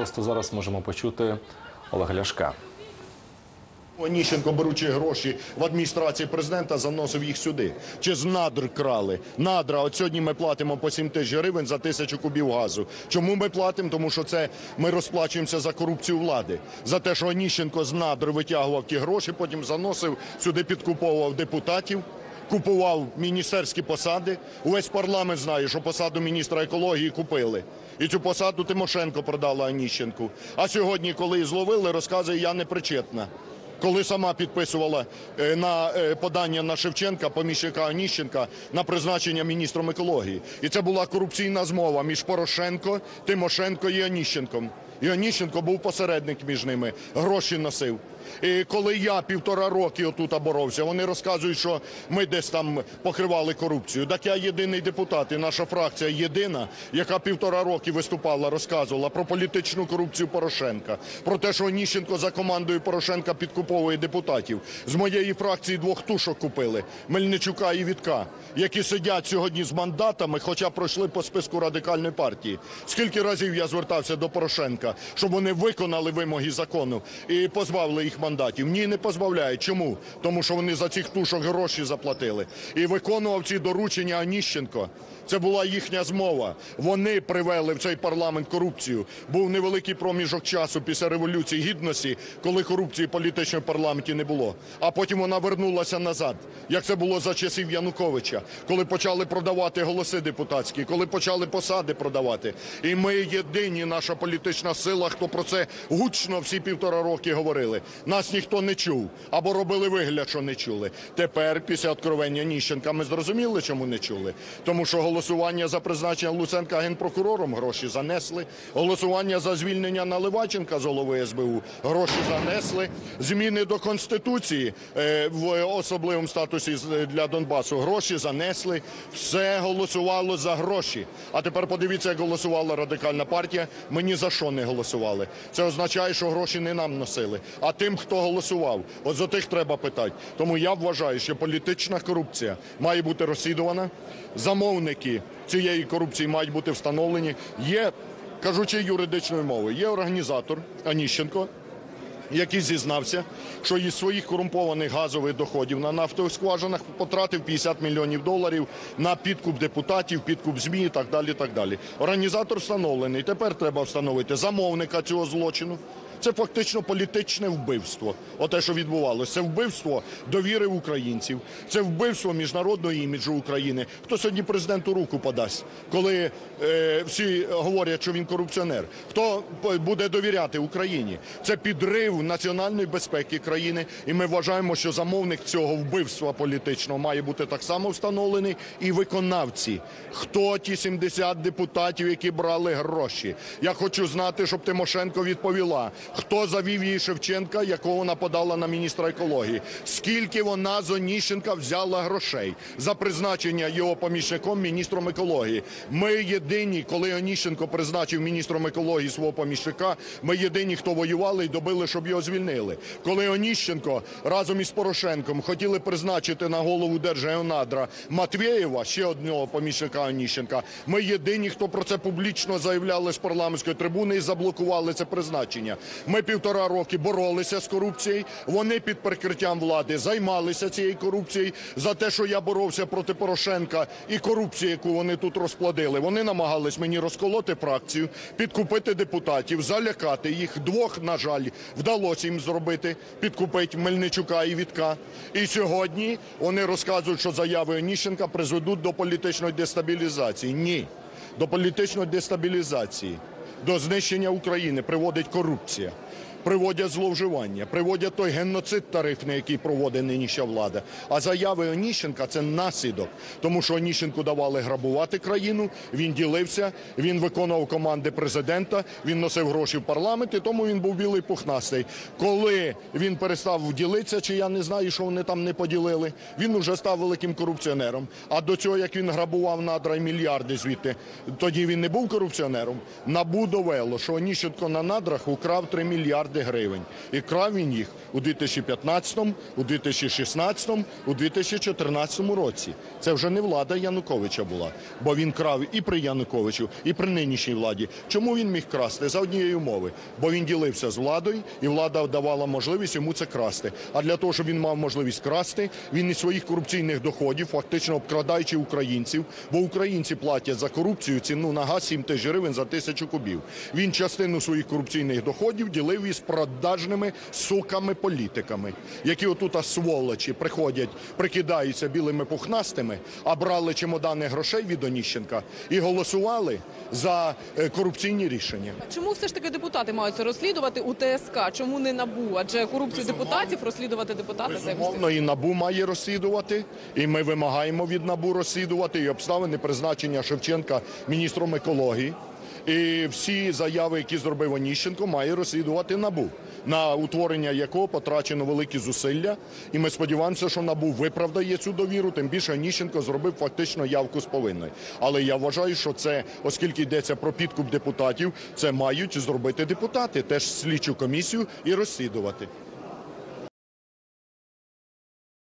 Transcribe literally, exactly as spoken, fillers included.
просто зараз можемо почути Олега Ляшка. Оніщенко, беручи гроші в адміністрації президента, заносив їх сюди. Чи з надр крали? Надра. От сьогодні ми платимо по сім тисяч гривень за тисячу кубів газу. Чому ми платимо? Тому що це ми розплачуємося за корупцію влади. За те, що Оніщенко з надр витягував ті гроші, потім заносив сюди, підкуповував депутатів, купував міністерські посади. Увесь парламент знає, що посаду міністра екології купили. І цю посаду Тимошенко продала Оніщенку. А сьогодні, коли її зловили, розказує, я не причетна. Коли сама підписувала на подання на Шевченка, помічника Оніщенка, на призначення міністром екології. І це була корупційна змова між Порошенко, Тимошенко і Оніщенком. І Оніщенко був посередник між ними, гроші носив. І коли я півтора роки отут боровся, вони розказують, що ми десь там покривали корупцію. Так я єдиний депутат, і наша фракція єдина, яка півтора роки виступала, розказувала про політичну корупцію Порошенка, про те, що Оніщенко за командою Порошенка підкуповує депутатів. З моєї фракції двох тушок купили, Мельничука і Вітка, які сидять сьогодні з мандатами, хоча пройшли по списку Радикальної партії. Скільки разів я звертався до Порошенка, щоб вони виконали вимоги закону і позбавили їх мандатів. Ні, не позбавляють. Чому? Тому що вони за цих тушок гроші заплатили. І виконував ці доручення Оніщенко. Це була їхня змова. Вони привели в цей парламент корупцію. Був невеликий проміжок часу після Революції Гідності, коли корупції політичної в парламенті не було. А потім вона вернулася назад, як це було за часів Януковича, коли почали продавати голоси депутатські, коли почали посади продавати. І ми єдині, наша політична сила, хто про це гучно всі півтора роки говорили. Нас ніхто не чув, або робили вигляд, що не чули. Тепер, після откровення Оніщенка, ми зрозуміли, чому не чули. Тому що голосування за призначення Луценка генпрокурором гроші занесли, голосування за звільнення Наливайченка з голови ес бе у гроші занесли, зміни до Конституції е, в особливому статусі для Донбасу гроші занесли, все голосувало за гроші. А тепер подивіться, як голосувала Радикальна партія, ми ні за що не голосували. Це означає, що гроші не нам носили, а тим, хто голосував. От за тих треба питати. Тому я вважаю, що політична корупція має бути розслідувана, замовники цієї корупції мають бути встановлені. Є, кажучи юридичною мовою, є організатор Оніщенко, який зізнався, що із своїх корумпованих газових доходів на нафтових скважинах потратив п'ятдесят мільйонів доларів на підкуп депутатів, підкуп ЗМІ і так далі, так далі. Організатор встановлений. Тепер треба встановити замовника цього злочину. Це фактично політичне вбивство. Оте, що відбувалося. Це вбивство довіри українців. Це вбивство міжнародного іміджу України. Хто сьогодні президенту руку подасть, коли е, всі говорять, що він корупціонер? Хто буде довіряти Україні? Це підрив національної безпеки країни. І ми вважаємо, що замовник цього вбивства політичного має бути так само встановлений. І виконавці. Хто ті сімдесят депутатів, які брали гроші? Я хочу знати, щоб Тимошенко відповіла. Хто завів її Шевченка, якого вона подала на міністра екології? Скільки вона з Оніщенка взяла грошей за призначення його помічником міністром екології? Ми єдині, коли Оніщенко призначив міністром екології свого помічника, ми єдині, хто воювали і добили, щоб його звільнили. Коли Оніщенко разом із Порошенком хотіли призначити на голову Держгеонадра Матвєєва, ще одного помічника Оніщенка, ми єдині, хто про це публічно заявляли з парламентської трибуни і заблокували це призначення. Ми півтора роки боролися з корупцією, вони під прикриттям влади займалися цією корупцією. За те, що я боровся проти Порошенка і корупції, яку вони тут розплодили, вони намагались мені розколоти фракцію, підкупити депутатів, залякати їх. Двох, на жаль, вдалося їм зробити, підкупити Мельничука і Вітка. І сьогодні вони розказують, що заяви Оніщенка призведуть до політичної дестабілізації. Ні, до політичної дестабілізації, до знищення України приводить корупція, приводять зловживання, приводять той геноцид тарифний, який проводить нинішня влада. А заяви Оніщенка – це наслідок. Тому що Оніщенку давали грабувати країну, він ділився, він виконував команди президента, він носив гроші в парламент, і тому він був білий пухнастий. Коли він перестав ділитися, чи я не знаю, що вони там не поділили, він уже став великим корупціонером. А до цього, як він грабував надра і мільярди звідти, тоді він не був корупціонером. НАБУ довело, що Оніщенко на надрах украв три мільярди. мільярди гривень. І крав він їх у дві тисячі п'ятнадцятому, у дві тисячі шістнадцятому, у дві тисячі чотирнадцятому році. Це вже не влада Януковича була, бо він крав і при Януковичу, і при нинішній владі. Чому він міг красти? За однієї умови. Бо він ділився з владою, і влада давала можливість йому це красти. А для того, щоб він мав можливість красти, він із своїх корупційних доходів, фактично обкрадаючи українців, бо українці платять за корупцію ціну на газ сім тисяч гривень за тисячу кубів. Він частину своїх корупційних доходів ділив із продажними суками-політиками, які отут сволочі приходять, прикидаються білими пухнастими, а брали чемодани грошей від Оніщенка і голосували за е, корупційні рішення. Чому все ж таки депутати мають це розслідувати у ТСК? Чому не НАБУ? Адже корупцію депутатів розслідувати депутати це Безумовно, і НАБУ має розслідувати, і ми вимагаємо від НАБУ розслідувати і обставини призначення Шевченка міністром екології. І всі заяви, які зробив Оніщенко, має розслідувати НАБУ, на утворення якого потрачено великі зусилля. І ми сподіваємося, що НАБУ виправдає цю довіру, тим більше Оніщенко зробив фактично явку з повинною. Але я вважаю, що це, оскільки йдеться про підкуп депутатів, це мають зробити депутати, теж слідчу комісію і розслідувати.